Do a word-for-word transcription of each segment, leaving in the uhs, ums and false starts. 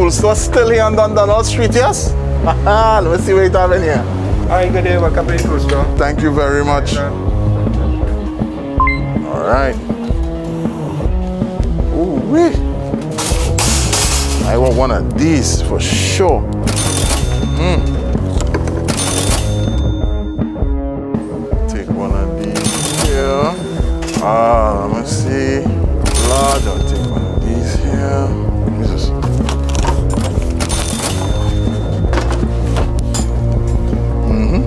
tool store still here on Dundonald Street, yes? Let me see what you have in here. Hi, good day, welcome to the tool store. Thank you very much. All right. Ooh wee. I want one of these for sure. Mm. Take one of these here. Ah, let me see. Large, I'll take one of these here. Jesus. Mm-hmm.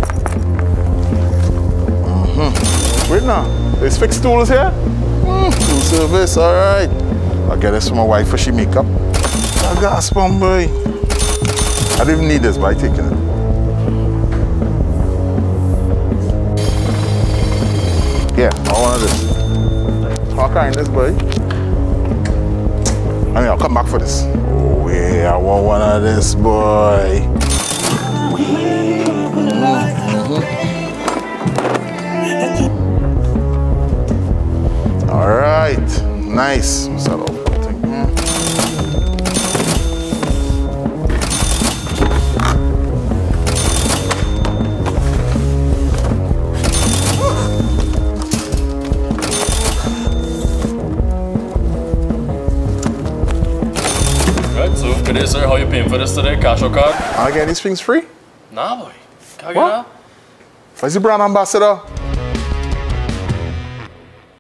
Mm-hmm. Wait now. There's fixed tools here? Mm, tool service, alright. I'll get this for my wife for she makeup. I got a spun boy. I didn't even need this, but I taking it. Yeah, I want this. How kind this boy? I mean, I'll come back for this. Oh yeah, I want one of this boy. Mm-hmm. All right, nice. What's that all thing? So, good day, sir. How you paying for this today? Cash or card? I get these things free? Nah, boy. Can't What? get that. Where's the brand ambassador?